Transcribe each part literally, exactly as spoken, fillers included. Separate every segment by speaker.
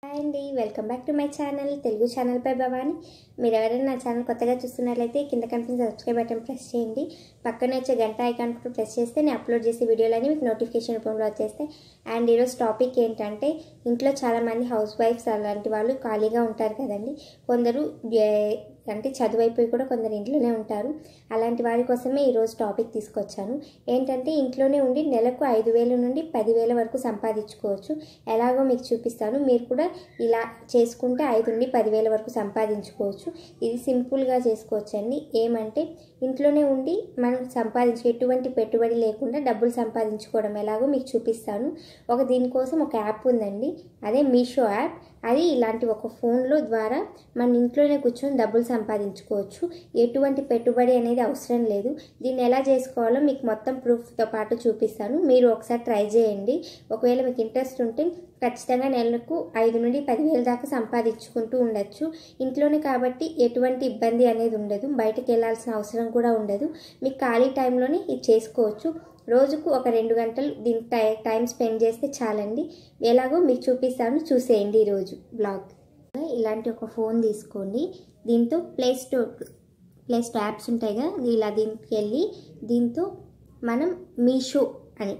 Speaker 1: Hi అండి, welcome back to my channel Telugu channel పై భవాని. మీరు ఎవరైనా నా ఛానల్ కొత్తగా చూస్తున్నట్లయితే కింద కనిపించే సబ్స్క్రైబ్ బటన్ ప్రెస్ చేయండి. పక్కనే వచ్చే గంట ఐకాన్ కూడా ప్రెస్ చేస్తే నేను అప్లోడ్ చేసే వీడియోలన్నీ మీకు నోటిఫికేషన్ రూపంలో వచ్చేస్తాయి. అండ్ ఈరోజు టాపిక్ ఏంటంటే, ఇంట్లో చాలామంది హౌస్ వైఫ్స్ అలాంటి వాళ్ళు ఖాళీగా ఉంటారు కదండి. కొందరు అంటే చదువు అయిపోయి కూడా కొందరు ఇంట్లోనే ఉంటారు. అలాంటి వారి కోసమే ఈరోజు టాపిక్ తీసుకొచ్చాను. ఏంటంటే, ఇంట్లోనే ఉండి నెలకు ఐదు వేల నుండి పదివేల వరకు సంపాదించుకోవచ్చు. ఎలాగో మీకు చూపిస్తాను. మీరు కూడా ఇలా చేసుకుంటే ఐదు నుండి పదివేల వరకు సంపాదించుకోవచ్చు. ఇది సింపుల్గా చేసుకోవచ్చండి. ఏమంటే, ఇంట్లోనే ఉండి మనం సంపాదించే ఎటువంటి పెట్టుబడి లేకుండా డబ్బులు సంపాదించుకోవడం ఎలాగో మీకు చూపిస్తాను. ఒక దీనికోసం ఒక యాప్ ఉందండి, అదే మీషో యాప్. అది ఇలాంటి ఒక ఫోన్లో ద్వారా మన ఇంట్లోనే కూర్చొని డబ్బులు సంపాదించుకోవచ్చు. ఎటువంటి పెట్టుబడి అనేది అవసరం లేదు. దీన్ని ఎలా చేసుకోవాలో మీకు మొత్తం ప్రూఫ్తో పాటు చూపిస్తాను. మీరు ఒకసారి ట్రై చేయండి. ఒకవేళ మీకు ఇంట్రెస్ట్ ఉంటే ఖచ్చితంగా నెలకు ఐదు నుండి పదివేల దాకా సంపాదించుకుంటూ ఉండొచ్చు. ఇంట్లోనే కాబట్టి ఎటువంటి ఇబ్బంది అనేది ఉండదు. బయటకు వెళ్ళాల్సిన అవసరం కూడా ఉండదు. మీకు ఖాళీ టైంలోనే ఇది చేసుకోవచ్చు. రోజుకు ఒక రెండు గంటలు దీని టై టైం స్పెండ్ చేస్తే చాలండి. ఎలాగో మీకు చూపిస్తాను, చూసేయండి ఈరోజు బ్లాగ్. ఇలాంటి ఒక ఫోన్ తీసుకోండి. దీంతో play store play store apps ఉంటాయి కదా, ఇలా దీనికి వెళ్ళి దీంతో మనం మీషో అని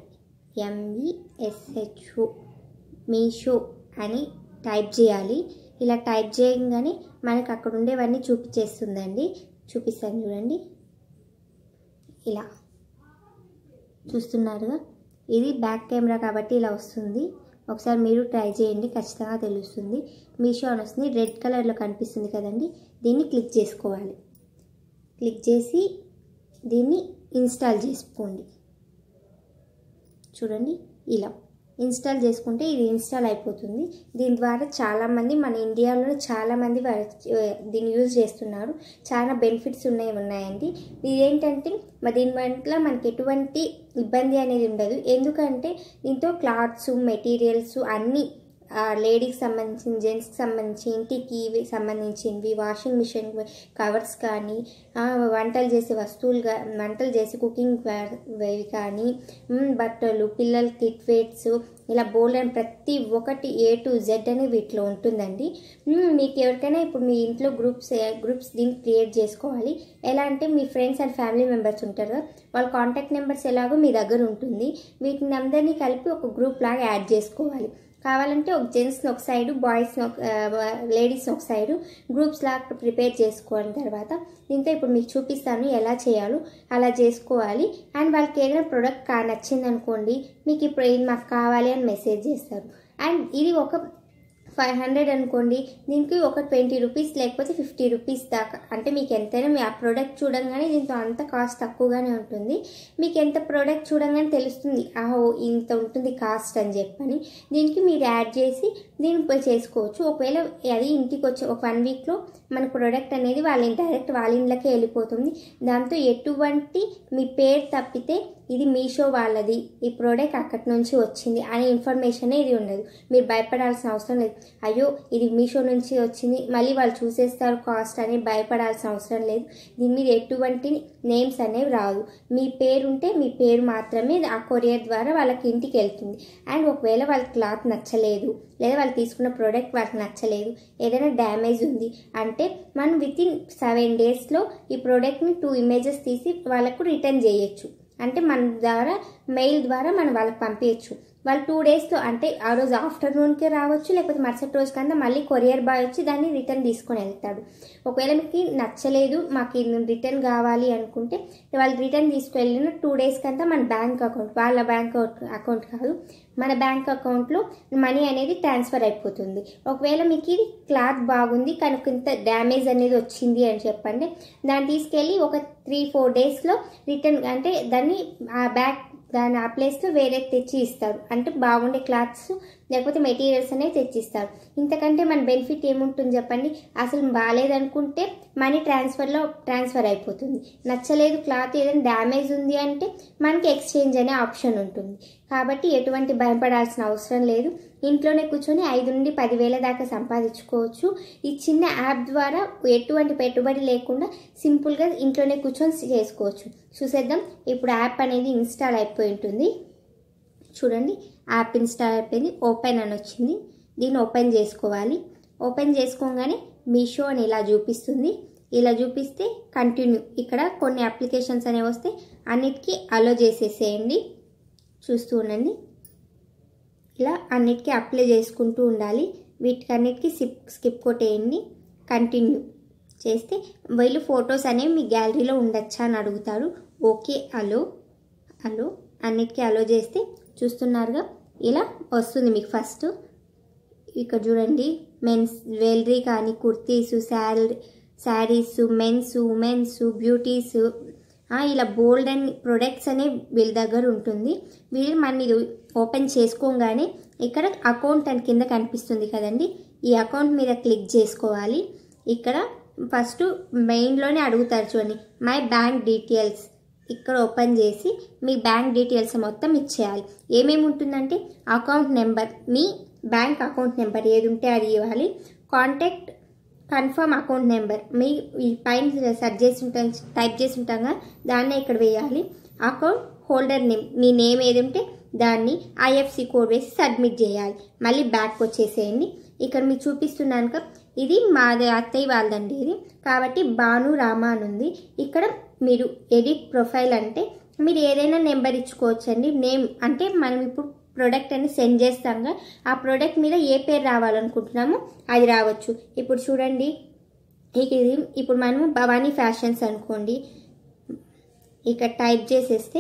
Speaker 1: ఎంఈఎస్హెచ్ఓ మీషో అని టైప్ చేయాలి. ఇలా టైప్ చేయగానే మనకు అక్కడ ఉండేవన్నీ చూపించేస్తుందండి. చూపిస్తాను చూడండి. ఇలా చూస్తున్నారుగా, ఇది బ్యాక్ కెమెరా కాబట్టి ఇలా వస్తుంది. ఒకసారి మీరు ట్రై చేయండి, ఖచ్చితంగా తెలుస్తుంది. మీషో అని వస్తుంది, రెడ్ కలర్లో కనిపిస్తుంది కదండి. దీన్ని క్లిక్ చేసుకోవాలి. క్లిక్ చేసి దీన్ని ఇన్స్టాల్ చేసుకోండి. చూడండి, ఇలా ఇన్స్టాల్ చేసుకుంటే ఇది ఇన్స్టాల్ అయిపోతుంది. దీని ద్వారా చాలామంది మన ఇండియాలో చాలామంది దీన్ని యూజ్ చేస్తున్నారు. చాలా బెనిఫిట్స్ ఉన్నాయి ఉన్నాయండి. ఇదేంటంటే మరి దీని వల్ల మనకి ఎటువంటి ఇబ్బంది అనేది ఉండదు. ఎందుకంటే దీంతో క్లాత్స్, మెటీరియల్స్ అన్నీ లేడీకి సంబంధించిన, జెంట్స్కి సంబంధించి, ఇంటికి సంబంధించినవి, వాషింగ్ మిషన్ కవర్స్ కానీ, వంటలు చేసే వస్తువులు వంటలు చేసే కుకింగ్ కానీ, బట్టలు, పిల్లల కిట్ వెయిట్స్, ఇలా బోల్ అండ్ ప్రతి ఒక్కటి ఏ టు జెడ్ అని వీటిలో ఉంటుందండి. మీకు ఎవరికైనా ఇప్పుడు మీ ఇంట్లో గ్రూప్స్ గ్రూప్స్ దీన్ని క్రియేట్ చేసుకోవాలి. ఎలా అంటే, మీ ఫ్రెండ్స్ అండ్ ఫ్యామిలీ మెంబర్స్ ఉంటారు కదా, వాళ్ళ కాంటాక్ట్ నెంబర్స్ ఎలాగో మీ దగ్గర ఉంటుంది. వీటిని అందరినీ కలిపి ఒక గ్రూప్ లాగా యాడ్ చేసుకోవాలి. కావాలంటే ఒక జెంట్స్ని ఒక సైడు, బాయ్స్ని ఒక లేడీస్ని ఒక సైడు గ్రూప్స్ లాగా ప్రిపేర్ చేసుకోవాలి. తర్వాత దీంతో ఇప్పుడు మీకు చూపిస్తాను ఎలా చేయాలో. అలా చేసుకోవాలి. అండ్ వాళ్ళకి ఏదైనా ప్రోడక్ట్ కా నచ్చింది అనుకోండి, మీకు ఇప్పుడు ఇది మాకు కావాలి అని మెసేజ్ చేస్తారు. అండ్ ఇది ఒక ఫైవ్ హండ్రెడ్ అనుకోండి, దీనికి ఒక ట్వంటీ రూపీస్ లేకపోతే ఫిఫ్టీ రూపీస్ దాకా, అంటే మీకు ఎంతైనా మీ ఆ ప్రోడక్ట్ చూడంగానే దీంతో అంత కాస్ట్ తక్కువగానే ఉంటుంది. మీకు ఎంత ప్రోడక్ట్ చూడంగానే తెలుస్తుంది, ఆహో ఇంత ఉంటుంది కాస్ట్ అని చెప్పని. దీనికి మీరు యాడ్ చేసి దీన్ని చేసుకోవచ్చు. ఒకవేళ అది ఇంటికి వచ్చే ఒక వన్ వీక్లో మన ప్రోడక్ట్ అనేది వాళ్ళ డైరెక్ట్ వాళ్ళ ఇంట్లోకే వెళ్ళిపోతుంది. దాంతో ఎటువంటి మీ పేరు తప్పితే ఇది మీషో వాళ్ళది, ఈ ప్రోడక్ట్ అక్కడి నుంచి వచ్చింది అనే ఇన్ఫర్మేషన్ ఇది ఉండదు. మీరు భయపడాల్సిన అవసరం లేదు. అయ్యో ఇది మీషో నుంచి వచ్చింది, మళ్ళీ వాళ్ళు చూసేస్తారు కాస్ట్ అని భయపడాల్సిన అవసరం లేదు. దీని మీద ఎటువంటి నేమ్స్ అనేవి రాదు. మీ పేరు ఉంటే మీ పేరు మాత్రమే ఆ కొరియర్ ద్వారా వాళ్ళకి ఇంటికి వెళ్తుంది. అండ్ ఒకవేళ వాళ్ళకి క్లాత్ నచ్చలేదు, లేదా వాళ్ళు తీసుకున్న ప్రోడక్ట్ వాళ్ళకి నచ్చలేదు, ఏదైనా డ్యామేజ్ ఉంది అంటే మనం విత్ ఇన్ సెవెన్ డేస్లో ఈ ప్రోడక్ట్ని టూ ఇమేజెస్ తీసి వాళ్ళకు రిటర్న్ చేయొచ్చు. అంటే మన ద్వారా మెయిల్ ద్వారా మనం వాళ్ళకి పంపించచ్చు. వాళ్ళు టూ డేస్లో అంటే ఆ రోజు ఆఫ్టర్నూన్కే రావచ్చు, లేకపోతే మరుసటి రోజు కన్నా మళ్ళీ కొరియర్ బాయ్ వచ్చి దాన్ని రిటర్న్ తీసుకొని వెళ్తాడు. ఒకవేళ మీకు నచ్చలేదు, మాకు రిటర్న్ కావాలి అనుకుంటే వాళ్ళు రిటర్న్ తీసుకువెళ్ళిన టూ డేస్ కంతా మన బ్యాంక్ అకౌంట్, వాళ్ళ బ్యాంక్ అకౌంట్ కాదు మన బ్యాంక్ అకౌంట్లో మనీ అనేది ట్రాన్స్ఫర్ అయిపోతుంది. ఒకవేళ మీకు ఇది క్లాత్ బాగుంది కనుక ఇంత డ్యామేజ్ అనేది వచ్చింది అని చెప్పండి, దాన్ని తీసుకెళ్ళి ఒక త్రీ ఫోర్ డేస్లో రిటర్న్ అంటే దాన్ని ఆ బ్యాక్ దాని ఆ ప్లేస్లో వేరే తెచ్చి ఇస్తారు. అంటే బాగుండే క్లాత్స్ లేకపోతే మెటీరియల్స్ అనేవి తెచ్చిస్తారు. ఇంతకంటే మన బెనిఫిట్ ఏముంటుంది చెప్పండి. అసలు బాగాలేదనుకుంటే మనీ ట్రాన్స్ఫర్లో ట్రాన్స్ఫర్ అయిపోతుంది. నచ్చలేదు, క్లాత్ ఏదైనా డ్యామేజ్ ఉంది అంటే మనకి ఎక్స్చేంజ్ అనే ఆప్షన్ ఉంటుంది. కాబట్టి ఎటువంటి భయపడాల్సిన అవసరం లేదు. ఇంట్లోనే కూర్చొని ఐదు నుండి పదివేల దాకా సంపాదించుకోవచ్చు. ఈ చిన్న యాప్ ద్వారా ఎటువంటి పెట్టుబడి లేకుండా సింపుల్గా ఇంట్లోనే కూర్చొని చేసుకోవచ్చు. చూసేద్దాం. ఇప్పుడు యాప్ అనేది ఇన్స్టాల్ అయిపోయి ఉంటుంది. చూడండి, యాప్ ఇన్స్టాల్ అయిపోయింది. ఓపెన్ అని వచ్చింది. దీన్ని ఓపెన్ చేసుకోవాలి. ఓపెన్ చేసుకోగానే మీషో అని ఇలా చూపిస్తుంది. ఇలా చూపిస్తే కంటిన్యూ, ఇక్కడ కొన్ని అప్లికేషన్స్ అనేవి వస్తే అన్నిటికీ అలో చేసేసేయండి. చూస్తూ ఉండండి. ఇలా అన్నిటికీ అప్లై చేసుకుంటూ ఉండాలి. వీటికన్నిటికీ స్కిప్ స్కిప్ కొట్టేయండి. కంటిన్యూ చేస్తే వీళ్ళు ఫొటోస్ అనేవి మీ గ్యాలరీలో ఉండొచ్చా అని అడుగుతారు. ఓకే అలో అలో అన్నిటికీ అలో చేస్తే చూస్తున్నారుగా ఇలా వస్తుంది మీకు. ఫస్ట్ ఇక్కడ చూడండి, మెన్స్ జ్యువెలరీ కానీ kurtis, sari saris, men's, women's, beauties, ఇలా బోల్డ్ అండ్ ప్రొడక్ట్స్ అనే వీళ్ళ దగ్గర ఉంటుంది. వీళ్ళు మన ఇది ఓపెన్ చేసుకోగానే ఇక్కడ అకౌంట్ అని కింద కనిపిస్తుంది కదండి, ఈ అకౌంట్ మీద క్లిక్ చేసుకోవాలి. ఇక్కడ ఫస్ట్ మెయిన్లోనే అడుగుతారు చూడండి, మై బ్యాంక్ డీటెయిల్స్. ఇక్కడ ఓపెన్ చేసి మీ బ్యాంక్ డీటెయిల్స్ మొత్తం ఇచ్చేయాలి. ఏమేమి ఉంటుందంటే అకౌంట్ నెంబర్, మీ బ్యాంక్ అకౌంట్ నెంబర్ ఏది ఉంటే అది ఇవ్వాలి. కాంటాక్ట్ కన్ఫర్మ్ అకౌంట్ నెంబర్, మీ ఈ పైన సెర్చ్ చేసి ఉంటాం టైప్ చేసి ఉంటాం కదా, దాన్నే ఇక్కడ వేయాలి. అకౌంట్ హోల్డర్ నేమ్, మీ నేమ్ ఏది ఉంటే దాన్ని ఐఎఫ్సి కోడ్ వేసి సబ్మిట్ చేయాలి. మళ్ళీ బ్యాక్ వచ్చేసేయండి. ఇక్కడ మీకు చూపిస్తున్నాను కదా, ఇది మాది అత్తయ్య వాళ్ళదండి ఇది, కాబట్టి భాను రామ అని ఉంది. ఇక్కడ మీరు ఎడిట్ ప్రొఫైల్ అంటే మీరు ఏదైనా నెంబర్ ఇచ్చుకోవచ్చండి. నేమ్ అంటే మనం ఇప్పుడు ప్రోడక్ట్ అని సెండ్ చేస్తాంగా, ఆ ప్రోడక్ట్ మీద ఏ పేరు రావాలనుకుంటున్నామో అది రావచ్చు. ఇప్పుడు చూడండి, ఇది ఇప్పుడు మనము భవానీ ఫ్యాషన్స్ అనుకోండి, ఇక్కడ టైప్ చేసేస్తే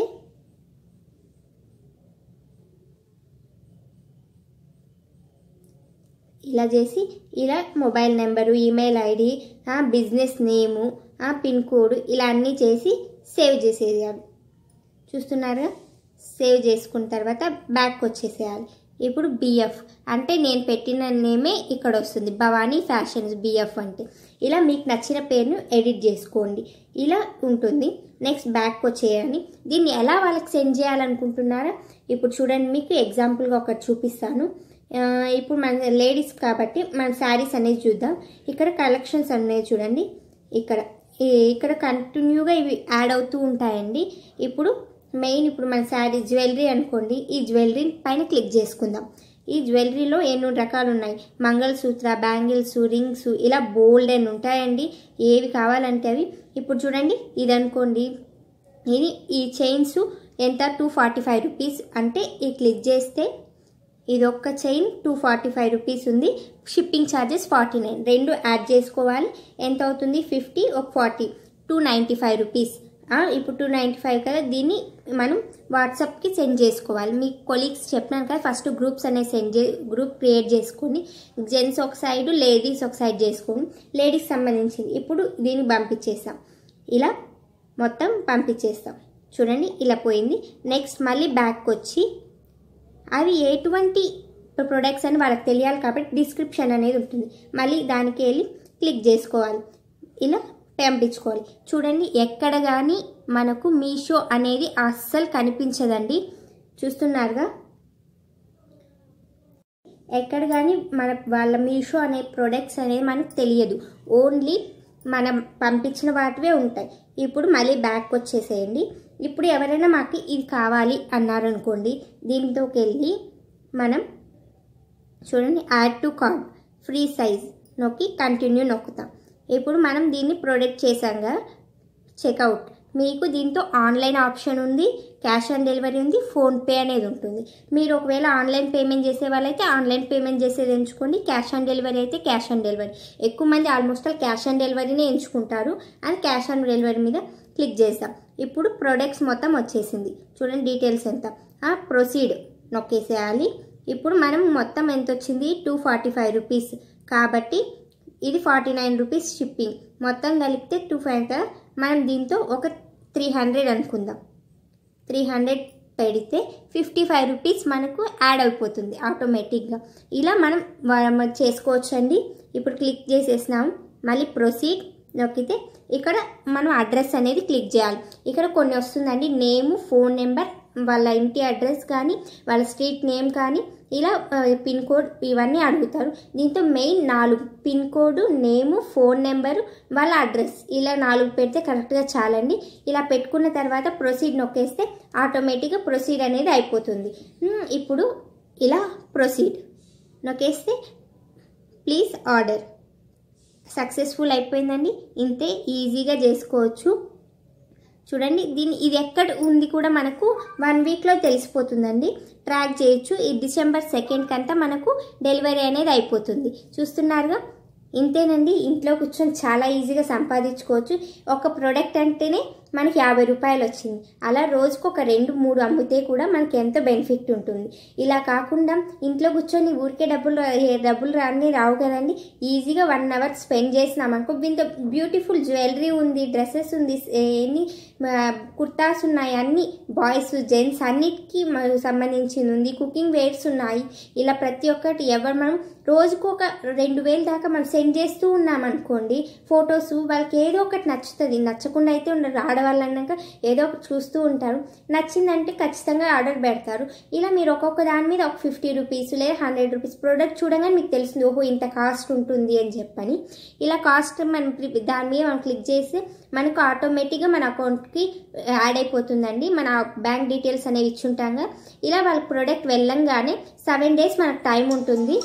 Speaker 1: ఇలా చేసి ఇలా mobile number, email ID, business name, pin code ఇలా అన్నీ చేసి సేవ్ చేసేయాలి. చూస్తున్నారుగా, సేవ్ చేసుకున్న తర్వాత బ్యాక్ వచ్చేసేయాలి. ఇప్పుడు బిఎఫ్ అంటే నేను పెట్టిన నేమే ఇక్కడ వస్తుంది, భవానీ ఫ్యాషన్స్ బిఎఫ్ అంటే. ఇలా మీకు నచ్చిన పేరును ఎడిట్ చేసుకోండి, ఇలా ఉంటుంది. నెక్స్ట్ బ్యాక్ వచ్చేయాలి. దీన్ని ఎలా వాళ్ళకి సెండ్ చేయాలనుకుంటున్నారా, ఇప్పుడు చూడండి, మీకు ఎగ్జాంపుల్గా ఒకటి చూపిస్తాను. ఇప్పుడు మన లేడీస్ కాబట్టి మన శారీస్ అనేది చూద్దాం. ఇక్కడ కలెక్షన్స్ అనేది చూడండి, ఇక్కడ ఇక్కడ కంటిన్యూగా ఇవి యాడ్ అవుతూ ఉంటాయండి. ఇప్పుడు మెయిన్ ఇప్పుడు మన శారీ జ్యువెలరీ అనుకోండి, ఈ జ్యువెలరీ పైన క్లిక్ చేసుకుందాం. ఈ జ్యువెలరీలో ఎన్నో రకాలు ఉన్నాయి, మంగళసూత్ర, బ్యాంగిల్స్, రింగ్స్, ఇలా బోల్డ్ అని ఉంటాయండి. ఏవి కావాలంటే అవి. ఇప్పుడు చూడండి, ఇది అనుకోండి, ఇది ఈ చైన్స్ ఎంత టూ ఫార్టీ ఫైవ్ రూపీస్ అంటే ఈ క్లిక్ చేస్తే ఇది ఒక్క chain two forty five rupees ఉంది. షిప్పింగ్ ఛార్జెస్ ఫార్టీ నైన్ రెండు యాడ్ చేసుకోవాలి. ఎంత అవుతుంది, ఫిఫ్టీ ఒక forty two ninety five rupees. ఇప్పుడు టూ నైంటీ ఫైవ్ కదా, దీన్ని మనం వాట్సాప్కి సెండ్ చేసుకోవాలి. మీ కొలీగ్స్ చెప్పినాను కదా, ఫస్ట్ గ్రూప్స్ అనేవి సెండ్ చే గ్రూప్ క్రియేట్ చేసుకొని జెంట్స్ ఒక సైడ్, లేడీస్ ఒక సైడ్ చేసుకొని, లేడీస్ సంబంధించింది ఇప్పుడు దీన్ని పంపించేస్తాం. ఇలా మొత్తం పంపించేస్తాం. చూడండి ఇలా పోయింది. నెక్స్ట్ మళ్ళీ బ్యాక్ వచ్చి అవి ఎటువంటి ప్రొడక్ట్స్ అని వాళ్ళకి తెలియాలి కాబట్టి డిస్క్రిప్షన్ అనేది ఉంటుంది, మళ్ళీ దానికి వెళ్ళి క్లిక్ చేసుకోవాలి. ఇలా పంపించుకోవాలి. చూడండి, ఎక్కడ కానీ మనకు మీషో అనేది అస్సలు కనిపించదండి. చూస్తున్నారుగా, ఎక్కడ కానీ మన వాళ్ళ మీషో అనే ప్రొడక్ట్స్ అనేది మనకు తెలియదు, ఓన్లీ మనం పంపించిన వాటివే ఉంటాయి. ఇప్పుడు మళ్ళీ బ్యాక్ వచ్చేసేయండి. ఇప్పుడు ఎవరైనా మాకు ఇది కావాలి అన్నారనుకోండి, దీంట్లోకి వెళ్ళి మనం చూడండి add to cart free size నొక్కి కంటిన్యూ నొక్కుతాం. ఇప్పుడు మనం దీన్ని ప్రొడక్ట్ చేసాంగా, చెక్అవుట్. మీకు దీంతో ఆన్లైన్ ఆప్షన్ ఉంది, క్యాష్ ఆన్ డెలివరీ ఉంది, ఫోన్పే అనేది ఉంటుంది. మీరు ఒకవేళ ఆన్లైన్ పేమెంట్ చేసే వాళ్ళైతే ఆన్లైన్ పేమెంట్ చేసేది ఎంచుకోండి, క్యాష్ ఆన్ డెలివరీ అయితే క్యాష్ ఆన్ డెలివరీ. ఎక్కువ మంది ఆల్మోస్ట్ క్యాష్ ఆన్ డెలివరీనే ఎంచుకుంటారు. అని క్యాష్ ఆన్ డెలివరీ మీద క్లిక్ చేస్తాం. ఇప్పుడు ప్రొడక్ట్స్ మొత్తం వచ్చేసింది. చూడండి డీటెయిల్స్ ఎంత, ప్రొసీడ్ నొక్కేసేయాలి. ఇప్పుడు మనం మొత్తం ఎంత వచ్చింది, టూ ఫార్టీ ఫైవ్ రూపీస్ కాబట్టి ఇది ఫార్టీ నైన్ రూపీస్ షిప్పింగ్. మొత్తం కలిపితే టూ ఫైవ్ కదా, మనం దీంతో ఒక త్రీ హండ్రెడ్ అనుకుందాం. త్రీ హండ్రెడ్ పెడితే ఫిఫ్టీ ఫైవ్ రూపీస్ మనకు యాడ్ అయిపోతుంది ఆటోమేటిక్గా. ఇలా మనం చేసుకోవచ్చండి. ఇప్పుడు క్లిక్ చేసేసినాం, మళ్ళీ ప్రొసీడ్ నొక్కితే ఇక్కడ మనం అడ్రస్ అనేది క్లిక్ చేయాలి. ఇక్కడ కొన్ని వస్తుందండి, నేము, ఫోన్ నెంబర్, వాళ్ళ ఇంటి అడ్రస్ కానీ వాళ్ళ స్ట్రీట్ నేమ్ కానీ, ఇలా పిన్ కోడ్ ఇవన్నీ అడుగుతారు. దీంతో మెయిన్ నాలుగు, pin code, name, phone number, వాళ్ళ అడ్రస్, ఇలా నాలుగు పెడితే కరెక్ట్గా చాలండి. ఇలా పెట్టుకున్న తర్వాత ప్రొసీడ్ నొక్కేస్తే ఆటోమేటిక్గా ప్రొసీడ్ అనేది అయిపోతుంది. ఇప్పుడు ఇలా ప్రొసీడ్ నొక్కేస్తే ప్లీజ్ ఆర్డర్. సక్సెస్ఫుల్ అయిపోయిందండి. ఇంతే ఈజీగా చేసుకోవచ్చు. చూడండి దీని ఇది ఎక్కడ ఉంది కూడా మనకు వన్ వీక్లో తెలిసిపోతుందండి. ట్రాక్ చేయొచ్చు. ఈ డిసెంబర్ సెకండ్ కంతా మనకు డెలివరీ అనేది అయిపోతుంది. చూస్తున్నారుగా, ఇంతేనండి. ఇంట్లో కూర్చొని చాలా ఈజీగా సంపాదించుకోవచ్చు. ఒక ప్రోడక్ట్ అంటేనే మనకి యాభై రూపాయలు వచ్చింది. అలా రోజుకు ఒక రెండు మూడు అమ్మితే కూడా మనకి ఎంతో బెనిఫిట్ ఉంటుంది. ఇలా కాకుండా ఇంట్లో కూర్చొని ఊరికే డబ్బులు డబ్బులు రాని రావు కదండి. ఈజీగా వన్ అవర్ స్పెండ్ చేసినామనుకో, దీంతో బ్యూటిఫుల్ జ్యువెలరీ ఉంది, డ్రెస్సెస్ ఉంది, ఎన్ని కుర్తాస్ ఉన్నాయి, అన్ని బాయ్స్ జెంట్స్ అన్నిటికీ సంబంధించింది ఉంది, కుకింగ్ వేర్స్ ఉన్నాయి. ఇలా ప్రతి ఒక్కటి ఎవరు మనం రోజుకు ఒక రెండు వేలు దాకా మనం సెండ్ చేస్తూ ఉన్నామనుకోండి ఫొటోస్, వాళ్ళకి ఏదో ఒకటి నచ్చుతుంది. నచ్చకుండా అయితే ఉండరు. ఆడవాళ్ళన్నాక ఏదో ఒకటి చూస్తూ ఉంటారు. నచ్చిందంటే ఖచ్చితంగా ఆర్డర్ పెడతారు. ఇలా మీరు ఒక్కొక్క దాని మీద ఒక ఫిఫ్టీ రూపీస్ లేదా హండ్రెడ్ రూపీస్ ప్రోడక్ట్ చూడగానే మీకు తెలుస్తుంది, ఓహో ఇంత కాస్ట్ ఉంటుంది అని చెప్పని. ఇలా కాస్ట్ మనం దాని మీద మనం క్లిక్ చేస్తే మనకు ఆటోమేటిక్గా మన అకౌంట్కి యాడ్ అయిపోతుందండి. మన బ్యాంక్ డీటెయిల్స్ అనేవి ఇచ్చుంటాగా. ఇలా వాళ్ళ ప్రోడక్ట్ వెళ్ళంగానే సెవెన్ డేస్ మనకు టైం ఉంటుంది.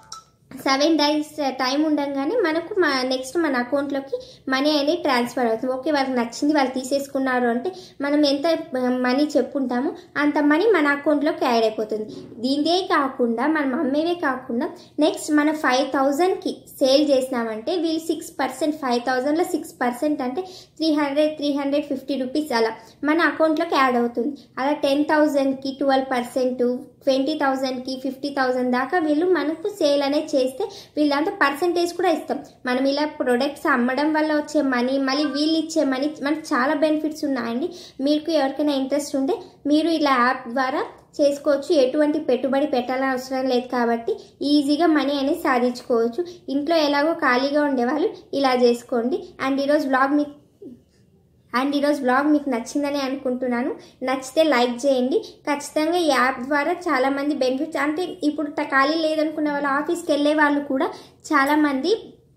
Speaker 1: సెవెన్ డేస్ టైం ఉండగానే మనకు మా నెక్స్ట్ మన అకౌంట్లోకి మనీ అనేది ట్రాన్స్ఫర్ అవుతుంది. ఓకే, వాళ్ళకి నచ్చింది, వాళ్ళు తీసేసుకున్నారు అంటే మనం ఎంత మనీ చెప్పుంటామో అంత మనీ మన అకౌంట్లోకి యాడ్ అయిపోతుంది. దీనిదే కాకుండా మనం అమ్మేవే కాకుండా నెక్స్ట్ మనం ఫైవ్ థౌజండ్కి సేల్ చేసినామంటే వీళ్ళు సిక్స్ పర్సెంట్ ఫైవ్ థౌజండ్లో సిక్స్ పర్సెంట్ అంటే three hundred three hundred fifty rupees అలా మన అకౌంట్లోకి యాడ్ అవుతుంది. అలా టెన్ థౌజండ్కి ట్వెల్వ్ పర్సెంట్ ట్వంటీ థౌజండ్కి ఫిఫ్టీ థౌజండ్ దాకా వీళ్ళు మనకు సేల్ అనేది చేస్తే వీళ్ళంతా పర్సంటేజ్ కూడా ఇస్తాం. మనం ఇలా ప్రొడక్ట్స్ అమ్మడం వల్ల వచ్చే మనీ, మళ్ళీ వీళ్ళు ఇచ్చే మనీ, మనకు చాలా బెనిఫిట్స్ ఉన్నాయండి. మీకు ఎవరికైనా ఇంట్రెస్ట్ ఉంటే మీరు ఇలా యాప్ ద్వారా చేసుకోవచ్చు. ఎటువంటి పెట్టుబడి పెట్టాలని అవసరం లేదు కాబట్టి ఈజీగా మనీ అనేది సాధించుకోవచ్చు. ఇంట్లో ఎలాగో ఖాళీగా ఉండేవాళ్ళు ఇలా చేసుకోండి. అండ్ ఈరోజు బ్లాగ్ మీకు అండ్ ఈరోజు బ్లాగ్ మీకు నచ్చిందని అనుకుంటున్నాను. నచ్చితే లైక్ చేయండి. ఖచ్చితంగా ఈ యాప్ ద్వారా చాలామంది బెనిఫిట్స్, అంటే ఇప్పుడు ఖాళీ లేదనుకునే వాళ్ళు, ఆఫీస్కి వెళ్ళే వాళ్ళు కూడా చాలామంది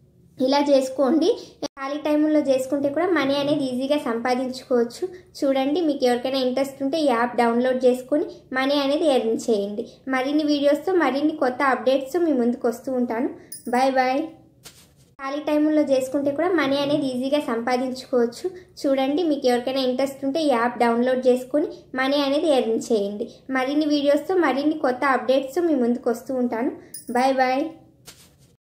Speaker 1: ఇలా చేసుకోండి. ఖాళీ టైంలో చేసుకుంటే కూడా మనీ అనేది ఈజీగా సంపాదించుకోవచ్చు. చూడండి, మీకు ఎవరికైనా ఇంట్రెస్ట్ ఉంటే ఈ యాప్ డౌన్లోడ్ చేసుకొని మనీ అనేది ఎర్న్ చేయండి. మరిన్ని వీడియోస్తో మరిన్ని కొత్త అప్డేట్స్తో మీ ముందుకు వస్తూ ఉంటాను. Bye bye. ఖాళీ టైంలో చేసుకుంటే కూడా మనీ అనేది ఈజీగా సంపాదించుకోవచ్చు. చూడండి, మీకు ఎవరికైనా ఇంట్రెస్ట్ ఉంటే ఈ యాప్ డౌన్లోడ్ చేసుకొని మనీ అనేది ఎర్న్ చేయండి. మరిన్ని వీడియోస్తో మరిన్ని కొత్త అప్డేట్స్తో మీ ముందుకు వస్తూ ఉంటాను. Bye bye.